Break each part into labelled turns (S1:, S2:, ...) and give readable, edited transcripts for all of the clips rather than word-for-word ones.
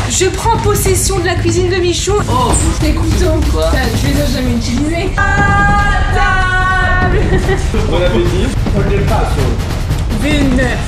S1: Je prends possession de la cuisine de Michou.
S2: Oh,
S1: tes couteaux.
S2: Quoi?
S1: Je les ai jamais utilisés. À table.
S3: Bon appétit.
S1: Vénère.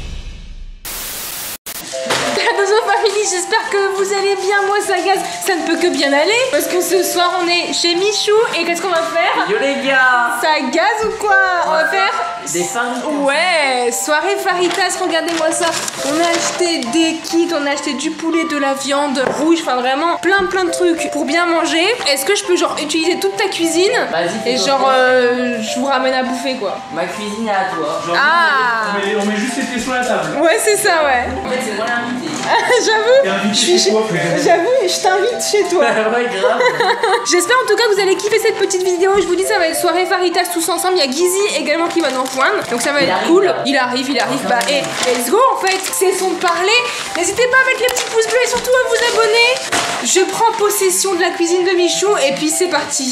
S1: Famille, j'espère que vous allez bien. Moi ça gaz, ça ne peut que bien aller parce que ce soir on est chez Michou et qu'est-ce qu'on va faire?
S2: Yo les gars,
S1: ça gaz ou quoi? On va faire
S2: des faritas.
S1: Ouais, soirée faritas, regardez-moi ça. On a acheté des kits, on a acheté du poulet, de la viande rouge, enfin vraiment plein de trucs pour bien manger. Est-ce que je peux genre utiliser toute ta cuisine?
S2: Vas-y.
S1: Et genre je vous ramène à bouffer quoi.
S2: Ma cuisine est à toi.
S3: Genre,
S1: Ah,
S3: on met juste les pieds sur la table.
S1: ouais c'est ça ouais.
S2: En fait c'est moi l'invité.
S1: J'avoue, je t'invite chez toi.
S2: Ouais, grave.
S1: J'espère en tout cas que vous allez kiffer cette petite vidéo. Je vous dis, ça va être soirée faritas tous ensemble. Il y a Gizy également qui va nous rejoindre. Donc ça va être cool. Il arrive. Bah, et let's go en fait. C'est son parler. N'hésitez pas à mettre les petits pouces bleus et surtout à vous abonner. Je prends possession de la cuisine de Michou et puis c'est parti.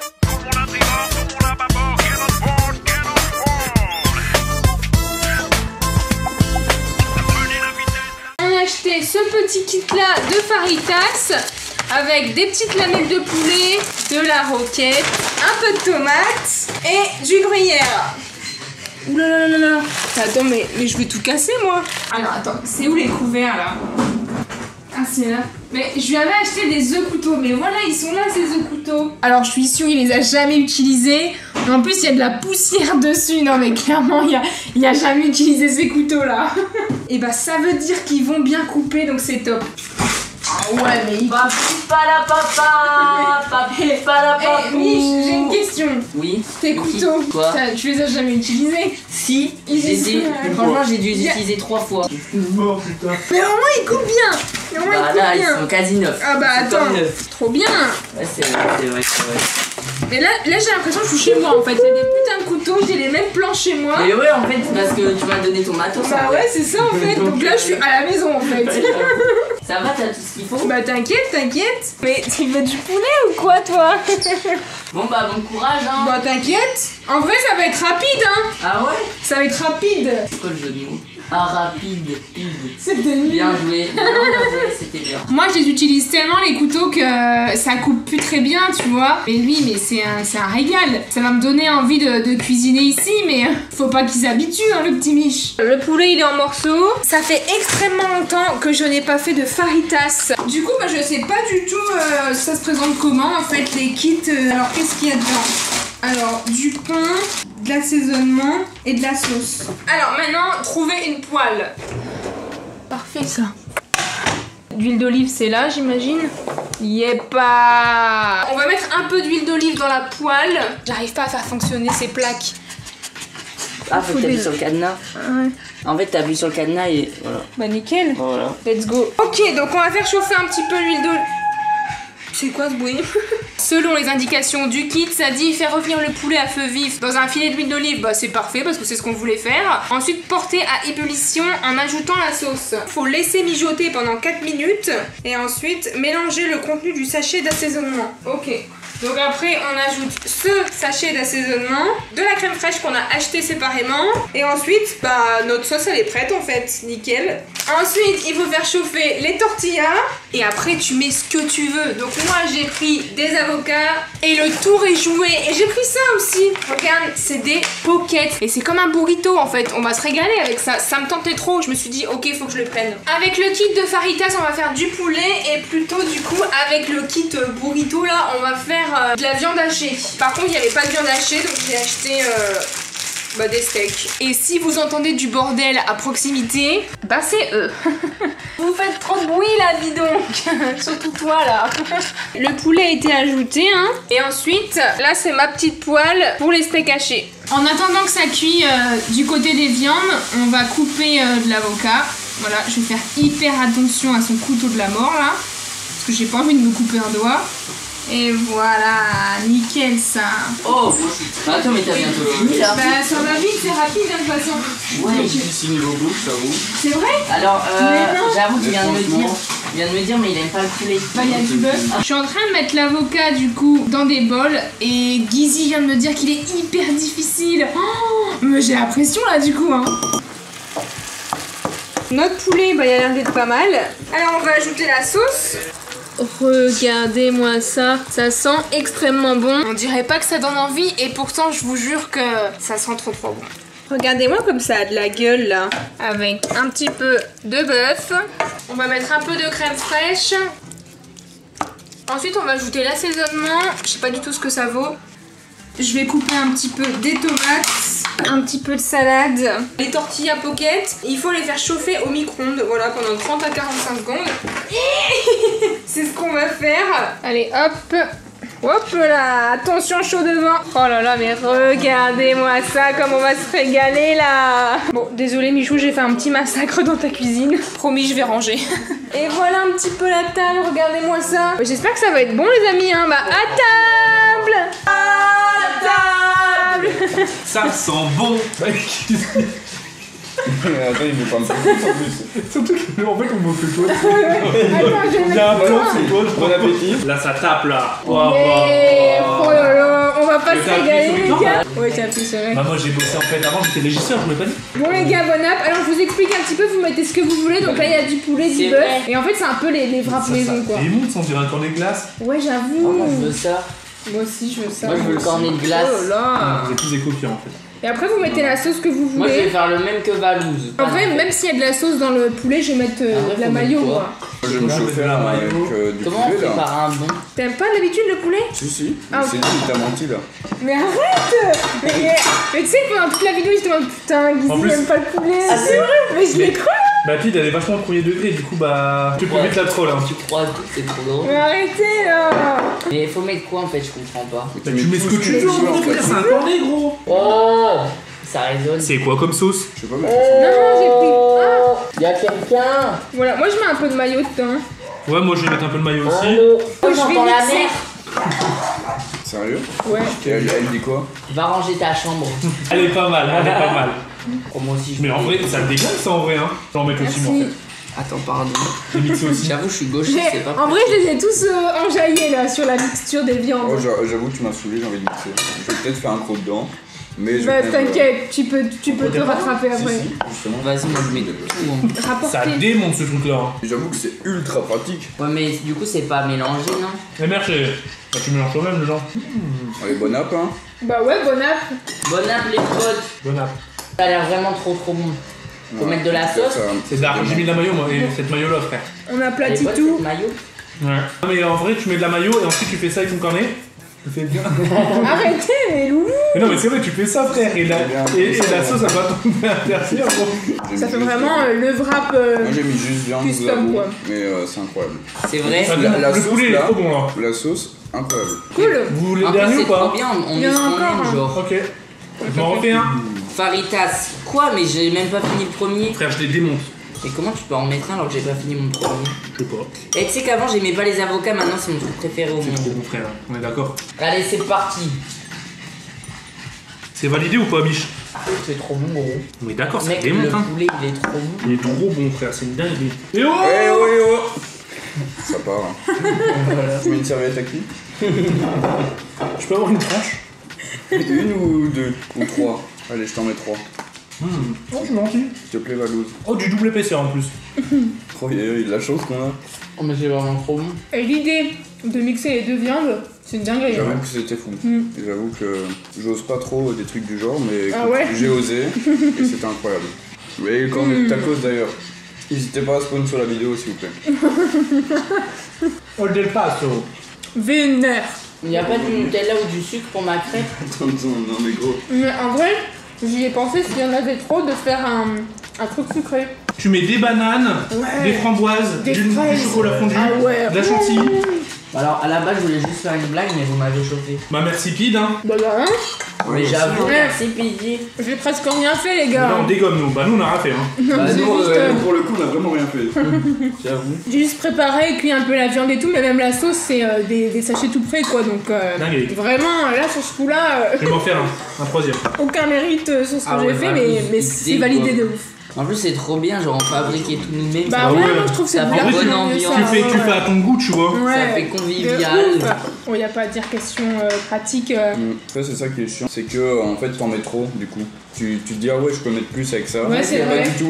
S1: Acheté ce petit kit là de faritas avec des petites lamelles de poulet, de la roquette, un peu de tomates et du gruyère. Ouh là là là là. Attends mais je vais tout casser moi. Alors attends, c'est où les couverts là? Ah c'est là. Mais je lui avais acheté des œufs couteaux, mais voilà ils sont là ces œufs couteaux. Alors je suis sûre il les a jamais utilisés. En plus il y a de la poussière dessus. Non mais clairement il a jamais utilisé ces couteaux là. Et bah ça veut dire qu'ils vont bien couper donc c'est top. Ah ouais mais il...
S2: Papi pas la papa. Papi pas la papa.
S1: Eh Mich, j'ai une question.
S2: Oui.
S1: Tes couteaux,
S2: Quoi?
S1: tu les as jamais utilisés?
S2: Si, franchement j'ai dû les utiliser 3 fois.
S3: Mort putain.
S1: Mais au moins ils coupent bien. Mais au moins
S2: Bah
S1: ils
S2: là
S1: coupent
S2: ils
S1: bien.
S2: sont quasi neufs.
S1: Ah bah
S2: Ils sont
S1: attends,
S2: comme neufs.
S1: trop bien.
S2: Ouais c'est vrai.
S1: Mais là j'ai l'impression que je suis chez moi en fait. Il y a des putains de couteaux, j'ai les mêmes plans chez moi.
S2: Mais ouais en fait parce que tu m'as donné ton matos.
S1: Bah ouais c'est ça en fait. Donc là je suis à la maison en fait.
S2: Ça va, t'as tout ce qu'il faut?
S1: Bah t'inquiète. Mais tu veux du poulet ou quoi toi?
S2: Bon bah bon courage hein.
S1: Bah t'inquiète. En vrai ça va être rapide hein.
S2: Ah ouais?
S1: Ça va être rapide.
S2: C'est quoi le jeu de mots? Ah rapide.
S1: C'était nul.
S2: Bien joué. Non, c'était bien.
S1: Moi je les utilise tellement les couteaux que ça coupe plus très bien tu vois. Mais lui c'est un régal. Ça va me donner envie de cuisiner ici mais faut pas qu'il s'habitue hein, le petit Mich. Le poulet il est en morceaux. Ça fait extrêmement longtemps que je n'ai pas fait de faritas. Du coup bah, je sais pas du tout ça se présente comment en fait les kits. Alors qu'est-ce qu'il y a dedans? Alors du pain, de l'assaisonnement et de la sauce. Alors maintenant trouver une poêle. Parfait ça. D'huile d'olive c'est là j'imagine. Pas. On va mettre un peu d'huile d'olive dans la poêle. J'arrive pas à faire fonctionner ces plaques.
S2: Ah faut que t'appuies sur le cadenas.
S1: Ouais.
S2: En fait t'appuies sur le cadenas et voilà.
S1: Bah nickel.
S2: Voilà.
S1: Let's go. Ok donc on va faire chauffer un petit peu l'huile d'olive. C'est quoi ce bruit? Selon les indications du kit, ça dit faire revenir le poulet à feu vif dans un filet d'huile d'olive. Bah c'est parfait parce que c'est ce qu'on voulait faire. Ensuite porter à ébullition en ajoutant la sauce. Faut laisser mijoter pendant 4 minutes et ensuite mélanger le contenu du sachet d'assaisonnement. Ok. Donc après on ajoute ce sachet d'assaisonnement, de la crème fraîche qu'on a acheté séparément et ensuite bah notre sauce elle est prête en fait, nickel. Ensuite il faut faire chauffer les tortillas et après tu mets ce que tu veux. Donc moi j'ai pris des avocats et le tour est joué et j'ai pris ça aussi. Regarde c'est des pockets et c'est comme un burrito en fait, on va se régaler avec ça. Ça me tentait trop, je me suis dit ok faut que je le prenne. Avec le kit de faritas on va faire du poulet et plutôt du coup avec le kit burrito là on va faire de la viande hachée. Par contre il n'y avait pas de viande hachée donc j'ai acheté des steaks. Et si vous entendez du bordel à proximité, bah c'est eux. Vous faites trop de bruit là dis donc. Surtout toi là. Le poulet a été ajouté hein. Et ensuite là c'est ma petite poêle pour les steaks hachés. En attendant que ça cuit du côté des viandes, on va couper de l'avocat. Voilà, je vais faire hyper attention à son couteau de la mort là. Parce que j'ai pas envie de me couper un doigt. Et voilà, nickel ça.
S2: Oh, attends mais t'as bientôt fini là.
S1: Bah ça va vite, c'est rapide hein, de toute façon.
S2: Ouais.
S3: Ici niveau bouche, j'avoue.
S1: C'est vrai?
S2: Alors
S1: Mais non.
S2: j'avoue qu'il vient de me dire. Il vient de me dire mais il aime pas le poulet.
S1: Bah il y a du bœuf. Je suis en train de mettre l'avocat du coup dans des bols et Gizy vient de me dire qu'il est hyper difficile. Oh, mais j'ai la pression là du coup hein. Notre poulet, bah, il a l'air d'être pas mal. Alors on va ajouter la sauce. Regardez-moi ça, ça sent extrêmement bon. On dirait pas que ça donne envie et pourtant je vous jure que ça sent trop bon. Regardez-moi comme ça a de la gueule là. Avec un petit peu de bœuf. On va mettre un peu de crème fraîche. Ensuite on va ajouter l'assaisonnement. Je sais pas du tout ce que ça vaut. Je vais couper un petit peu des tomates, un petit peu de salade, les tortillas pocket. Il faut les faire chauffer au micro-ondes, voilà, pendant 30 à 45 secondes. C'est ce qu'on va faire. Allez, hop. Hop là, attention chaud devant. Oh là là, mais regardez-moi ça, comme on va se régaler là. Bon, désolé Michou, j'ai fait un petit massacre dans ta cuisine. Promis, je vais ranger. Et voilà un petit peu la table, regardez-moi ça. J'espère que ça va être bon les amis, hein. Bah, à table. À table.
S3: Ça sent bon.
S4: Attends, il veut pas me faire en plus.
S3: Surtout qu'en fait, on me fait toi.
S1: Attends, je vais
S3: Il y a un
S1: mettre
S3: plan,
S1: ça.
S3: c'est toi,
S4: Bon appétit.
S3: Là, ça tape là.
S1: Mais, oh là là, on va pas
S3: Mais
S1: se
S3: t'as appuyé
S1: régaler
S3: sur
S1: les
S3: le temps,
S1: gars. Ouais, t'as appuyé sur le.
S3: Bah, moi j'ai bossé en fait avant, j'étais régisseur, je vous l'ai pas dit.
S1: Bon les gars, bon app. Alors je vous explique un petit peu, vous mettez ce que vous voulez. Donc là il y a du poulet, du
S2: C'est
S1: bœuf.
S2: vrai.
S1: Et en fait c'est un peu les wraps maison quoi.
S3: Et monte, on dirait un cornet de glace.
S1: Ouais j'avoue.
S2: Moi je veux ça.
S1: Moi aussi je veux ça.
S2: Moi je veux le cornet de glace.
S1: Oh là là.
S3: Vous êtes tous des copieurs en fait.
S1: Et après vous mettez la sauce que vous
S2: Moi je vais
S1: voulez.
S2: faire le même que Valouz.
S1: En vrai même s'il y a de la sauce dans le poulet, je vais mettre
S2: Ah ouais,
S1: de la
S2: faut
S1: mayo
S2: mettre quoi
S1: moi.
S4: Moi, je vais me chauffer là avec du
S2: Comment on
S4: poulet là.
S2: prépare un bon?
S1: T'aimes pas d'habitude le poulet?
S4: Si,
S1: Ah,
S4: c'est dit, il t'a menti là.
S1: Mais arrête. Mais tu sais pendant toute la vidéo il se demande putain
S3: En
S1: Guizy
S3: plus-
S1: n'aime pas le poulet.
S2: Ah, c'est vrai?
S1: Mais je l'ai cru.
S3: Ma fille elle est vachement au premier degré, du coup bah. Tu peux
S2: Ouais.
S3: vite la troll hein.
S2: Tu crois tout, c'est trop drôle.
S1: Mais arrêtez là.
S2: Mais faut mettre quoi en fait, je comprends pas.
S3: Bah, tu mets ce que tu veux, c'est un cornet gros.
S2: Oh, ça résonne.
S3: C'est quoi comme sauce?
S4: Je sais pas, mais
S1: Non j'ai pris. Ah.
S2: Y'a quelqu'un.
S1: Voilà, moi je mets un peu de maillot dedans.
S3: Ouais, moi je vais mettre un peu de maillot aussi.
S2: Allô.
S1: je vais
S2: J'entends la
S1: mixer.
S2: mer.
S4: sérieux?
S1: Ouais.
S4: Et elle dit quoi?
S2: Va ranger ta chambre.
S3: Elle est pas mal, elle est pas mal.
S2: Oh, moi aussi je
S3: Mais en vrai, ça dégage ça en vrai hein. Je vais en mettre aussi moi en
S1: Merci.
S3: fait.
S2: Attends, pardon.
S3: J'ai mixé aussi.
S2: J'avoue, je suis gauchiste, c'est pas
S1: En vrai, je les ai tous enjaillés là sur la mixture des viandes.
S4: Oh, j'avoue que tu m'as saoulé, j'ai envie de mixer. Je vais peut-être faire un croc dedans. Mais je
S1: Bah
S4: vais quand même,
S1: t'inquiète, tu peux te rattraper après.
S4: Si, justement.
S2: Vas-y, moi je mets tout. hein.
S3: Ça
S1: Rapporter.
S3: démonte ce truc là. Hein.
S4: J'avoue que c'est ultra pratique.
S2: Ouais, mais du coup, c'est pas mélangé, non?
S3: Et merde, bah, tu mélanges toi-même le genre.
S4: Allez, bonne app hein.
S1: Bah ouais, bon app.
S2: Bon app, les potes.
S3: Bonne app.
S2: Ça a l'air vraiment trop bon. Faut mettre de la sauce.
S3: C'est dark, j'ai mis de la maillot moi, et cette maillot là frère.
S1: On
S2: Elle est
S1: aplatit
S2: bonne,
S1: tout.
S2: cette maillot.
S3: Ouais. Mais en vrai, tu mets de la maillot et ensuite tu fais ça avec ton cornet. Tu fais bien.
S1: Arrêtez, mais loulou.
S3: Mais non, mais c'est vrai, tu fais ça frère. Et la sauce elle va tomber à l'intérieur gros.
S1: Ça fait vraiment le wrap
S4: Moi j'ai mis juste viande, je vous
S1: custom
S4: avoue.
S1: quoi.
S4: Mais c'est incroyable.
S2: C'est vrai.
S4: La
S3: Le
S4: sauce,
S3: poulet il est
S4: là.
S3: trop bon là.
S4: La sauce, incroyable.
S1: Cool.
S3: Vous voulez
S2: En
S3: le
S2: plus,
S3: dernier
S2: c'est
S3: ou pas?
S2: trop bien, on
S1: Il y
S2: met
S1: en
S2: ce
S1: a
S2: qu'on
S1: encore,
S2: aime,
S1: hein.
S2: genre.
S3: Ok. Je m'en refais un.
S2: Faritas. Quoi? Mais j'ai même pas fini le premier.
S3: Frère, je les démonte.
S2: Et comment tu peux en mettre un alors que j'ai pas fini mon premier?
S3: Je sais pas.
S2: Et tu sais qu'avant j'aimais pas les avocats, maintenant c'est mon truc préféré au
S3: C'est trop
S2: monde.
S3: bon frère, on est d'accord.
S2: Allez, c'est parti.
S3: C'est validé ou pas, Mich?
S2: C'est trop bon, gros.
S3: On est d'accord, ça
S2: Mec,
S3: démonte
S2: le
S3: hein.
S2: poulet il est trop bon.
S3: Il est trop bon frère, c'est une dinguerie. Et oh
S4: Eh oh, eh oh. Ça part. Hein. Tu mets une serviette à qui?
S3: Je peux avoir une tranche?
S4: Une ou deux? Ou trois? Allez, je t'en mets trois.
S3: Oh, je m'en fiche.
S4: S'il te plaît, Valouz.
S3: Oh, du double épaisseur en plus.
S4: Oh, il y a de la chance qu'on a.
S2: Oh, mais c'est vraiment trop bon.
S1: Et l'idée de mixer les deux viandes, c'est une dinguerie.
S4: J'avoue
S1: hein.
S4: que c'était fou. Et j'avoue que j'ose pas trop des trucs du genre, mais
S1: Ah
S4: écoute,
S1: ouais
S4: j'ai osé et c'était incroyable. Et le cornet de tacos d'ailleurs. N'hésitez pas à sponsor la vidéo s'il vous plaît.
S3: Oh, del Paso.
S1: Vénère.
S2: Il n'y a pas du Nutella ou du sucre pour ma crêpe?
S4: Attends, non mais gros.
S1: Mais en vrai, j'y ai pensé s'il y en avait trop de faire un truc sucré.
S3: Tu mets des bananes,
S1: Ouais.
S3: des framboises,
S1: Des
S3: du
S1: fraises.
S3: chocolat fondu,
S1: Ah ouais.
S3: de la chantilly.
S2: Alors à la base je voulais juste faire une blague mais vous m'avez chauffé.
S3: Bah merci Pid hein.
S1: Bah hein,
S2: Mais j'avoue,
S1: Ouais.
S2: merci Pidi.
S1: j'ai presque rien fait les gars.
S3: Là on dégomme nous, bah nous on a rien fait hein.
S1: Non,
S2: Bah,
S1: c'est
S2: nous,
S1: juste,
S4: pour le coup, on a vraiment rien fait. J'avoue.
S1: j'ai juste préparé et cuit un peu la viande et tout, mais même la sauce c'est des sachets tout prêts quoi, donc
S3: Dinguerie.
S1: vraiment là sur ce coup là,
S3: Je vais m'en faire un troisième.
S1: aucun mérite sur ce que
S2: Ah
S1: j'ai
S2: ouais,
S1: fait,
S2: bah,
S1: mais
S2: c'est
S1: c'est validé
S2: quoi.
S1: de ouf.
S2: En plus c'est trop bien, genre on fabrique et tout nous-mêmes.
S1: Bah
S2: ça,
S1: ouais,
S3: ouais.
S1: moi je trouve que c'est
S2: Ça fait
S1: largement
S2: bonne
S1: mieux,
S2: ambiance.
S1: ça,
S3: Tu
S1: ouais.
S3: fais à ton goût tu vois.
S1: Ouais,
S2: ça fait
S1: de
S2: convivial.
S1: ouf. Bon, y a pas à dire question pratique.
S4: Après, c'est ça qui est chiant, c'est que en fait, t'en mets trop du coup. Tu te dis, ah ouais, je peux mettre plus avec ça.
S1: Ouais, c'est
S4: Pas
S1: vrai.
S4: du tout.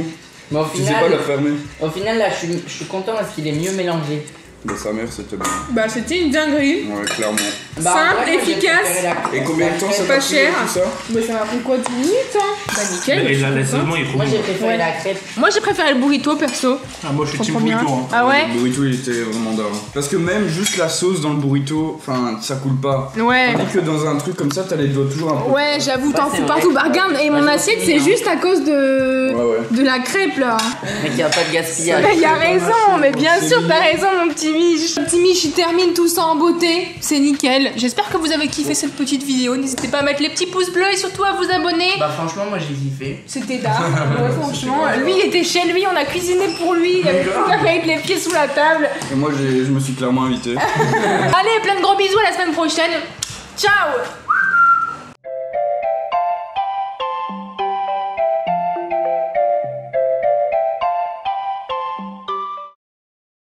S5: Mais
S4: Tu sais pas la fermer.
S5: au final, là, je suis content parce qu'il est mieux mélangé.
S4: Bah sa mère c'était bien.
S1: Bah, c'était une dinguerie.
S4: Ouais, clairement.
S5: Bah,
S1: Simple,
S5: en vrai, moi, j'ai
S1: efficace.
S5: préféré la crêpe.
S4: Et combien de temps ça
S1: Pas
S4: t'a pris
S1: cher.
S4: tout ça?
S1: Bah, ça m'a pris quoi, 10 minutes, hein? Bah, nickel.
S3: Et
S1: je suis contente.
S3: l'assaisonnement il est trop
S5: Moi,
S3: bon.
S5: j'ai préféré
S1: Ouais.
S5: la crêpe.
S1: Moi, j'ai préféré le burrito, perso.
S3: Ah, moi je suis team
S1: Comprends bien.
S3: burrito. Hein.
S1: Ah ouais?
S4: Le burrito il était vraiment d'art. Parce que même juste la sauce dans le burrito, enfin ça coule pas.
S1: Ouais.
S4: Tandis que dans un truc comme ça, t'as les doigts toujours un peu.
S1: Ouais, j'avoue, t'en
S5: c'est
S1: fous
S5: vrai.
S1: partout. Bah, regarde, et
S5: Moi,
S1: mon
S5: je
S1: assiette,
S5: continue,
S1: c'est
S5: hein.
S1: juste à cause de...
S4: Ouais, ouais.
S1: de la crêpe, là.
S5: Mais qu'il n'y a pas de gaspillage.
S1: Bah, y a raison, mais bien
S4: C'est
S1: sûr,
S4: mignon.
S1: t'as raison, mon petit Mich. Mon petit Mich, il termine tout ça en beauté. C'est nickel. J'espère que vous avez kiffé cette petite vidéo. N'hésitez pas à mettre les petits pouces bleus et surtout à vous abonner.
S5: Bah, franchement, moi, j'ai kiffé.
S1: C'était d'art. Ouais, franchement. Lui, il était chez lui, on a cuisiné pour lui. Il avait plus qu'à mettre les pieds sous la table.
S4: Et moi je me suis clairement invité.
S1: Allez, plein de gros bisous à la semaine prochaine. Ciao!